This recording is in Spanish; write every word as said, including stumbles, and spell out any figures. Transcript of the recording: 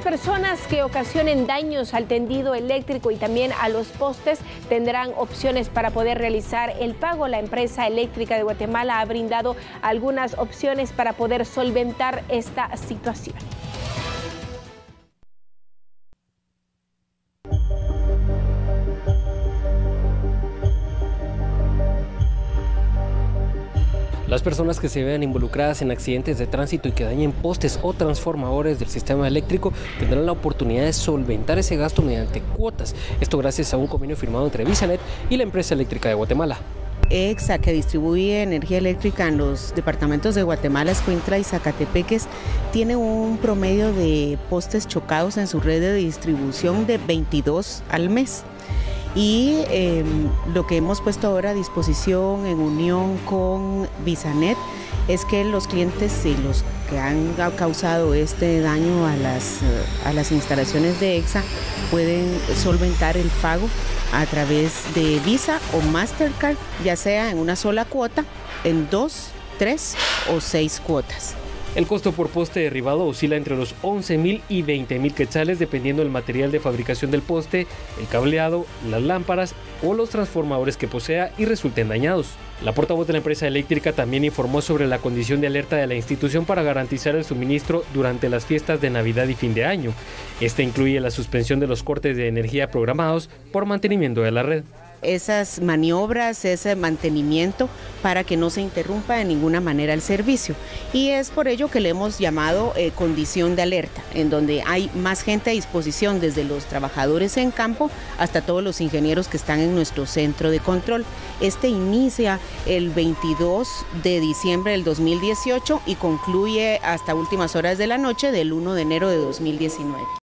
personas que ocasionen daños al tendido eléctrico y también a los postes tendrán opciones para poder realizar el pago. La empresa eléctrica de Guatemala ha brindado algunas opciones para poder solventar esta situación. Las personas que se vean involucradas en accidentes de tránsito y que dañen postes o transformadores del sistema eléctrico tendrán la oportunidad de solventar ese gasto mediante cuotas. Esto gracias a un convenio firmado entre Visanet y la empresa eléctrica de Guatemala. EXA, que distribuye energía eléctrica en los departamentos de Guatemala, Escuintla y Zacatepeques, tiene un promedio de postes chocados en su red de distribución de veintidós al mes. Y eh, lo que hemos puesto ahora a disposición en unión con Visanet es que los clientes y los que han causado este daño a las, a las instalaciones de EXA pueden solventar el pago a través de Visa o Mastercard, ya sea en una sola cuota, en dos, tres o seis cuotas. El costo por poste derribado oscila entre los once mil y veinte mil quetzales dependiendo del material de fabricación del poste, el cableado, las lámparas o los transformadores que posea y resulten dañados. La portavoz de la empresa eléctrica también informó sobre la condición de alerta de la institución para garantizar el suministro durante las fiestas de Navidad y fin de año. Esta incluye la suspensión de los cortes de energía programados por mantenimiento de la red. Esas maniobras, ese mantenimiento para que no se interrumpa de ninguna manera el servicio. Y es por ello que le hemos llamado eh, condición de alerta, en donde hay más gente a disposición, desde los trabajadores en campo hasta todos los ingenieros que están en nuestro centro de control. Este inicia el veintidós de diciembre del dos mil dieciocho y concluye hasta últimas horas de la noche del uno de enero de dos mil diecinueve.